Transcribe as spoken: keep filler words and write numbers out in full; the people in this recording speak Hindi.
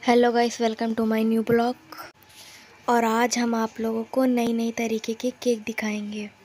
Hello guys, welcome to my new blog. और आज हम आप लोगों को नई नई तरीके के केक दिखाएंगे।